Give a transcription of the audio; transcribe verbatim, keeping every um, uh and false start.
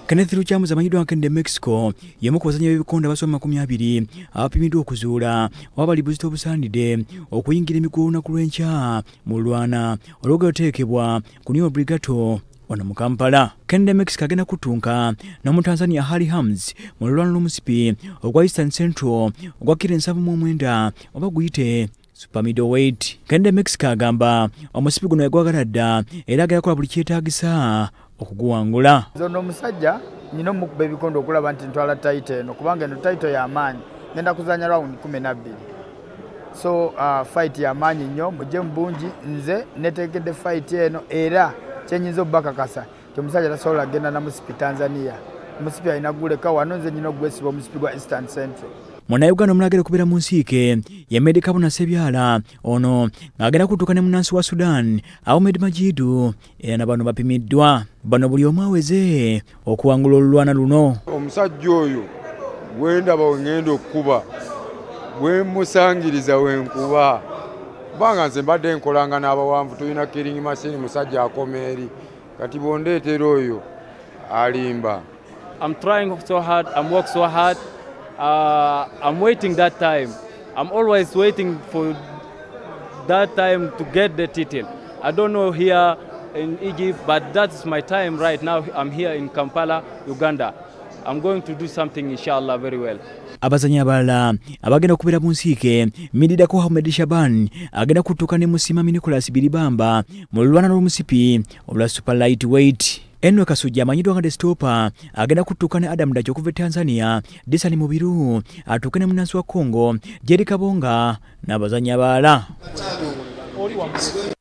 Kenneth Luchamuza amanyiddwa nga Kende Mexico yemu ku bazannyi b'ebikonde abasoba makumi abiri abapimiddwa okuzuula wabali buzito obusaanidde okuyingira emigulu olunaku lw'enkya mu lwana olw'okuteekebwa ku New Obligato wano mu Kampala. Kende Mexico agenda kutunka n'Omutanzania Harry Hams mu lulwana lw'omusipi ogwa Eastern Central ogwa kilo nsavu mu mwenda oba guyite super middleweight. Kende Mexico agamba omusipi guno yagwagala dda era agayakola buli kyetaagisa okuguwangula. Zono musajja nino mukuba ebikonde okulaba nti ntwala title eno kubanga eno title ya maanyi ngenda kuzanya round kumi na bbiri. So uh, fight ya maanyi nnyo mujje mbungi nze netekedde fight eno era kyenyinza obbakakasa ti omusajja tasobola agenda na musipi Tanzania. Musipi alina guleka wano nze nyina ogwesiba omusipi gwa Eastern Central. Munnayuganda omulagala okubeera mu nsiike ye Kabona Sebyala ono ng'agenda kutuuka ne Munnansi wa Sudan Ahmed Majidu era na bano bapimiddwa. Bano buli omu aweze okuwangula olulwana luno. Omusajja oyo bwendaba wengenda okukuba bwemusangiriza wenkuba kubanga nze mbadde nkolanga n'abawanvu tulina killing machine musajja akoma eri kati bondeetera oyo alimba. I'm trying so hard, I'm working so hard. Uh, I'm waiting that time. I'm always waiting for that time to get the title. I don't know here in Egypt, but that's my time right now. I'm here in Kampala, Uganda. I'm going to do something, inshallah, very well. Abazanyi abalala abagenda okubeera mu nsiike mididako Ahmed Shaban agenda kutuuka ne Musima Nicholas Biribamba mu lulwana lw'omusipi olwa super lightweight. Enwe Kasujja amanyiddwa nga Destopa agenda kutuuka ne Adam Dacho okuva Tanzania, Disani Mubiru atuuke ne Munnansi wa Congo, Jerry Kabonga n'abazanyi abalala.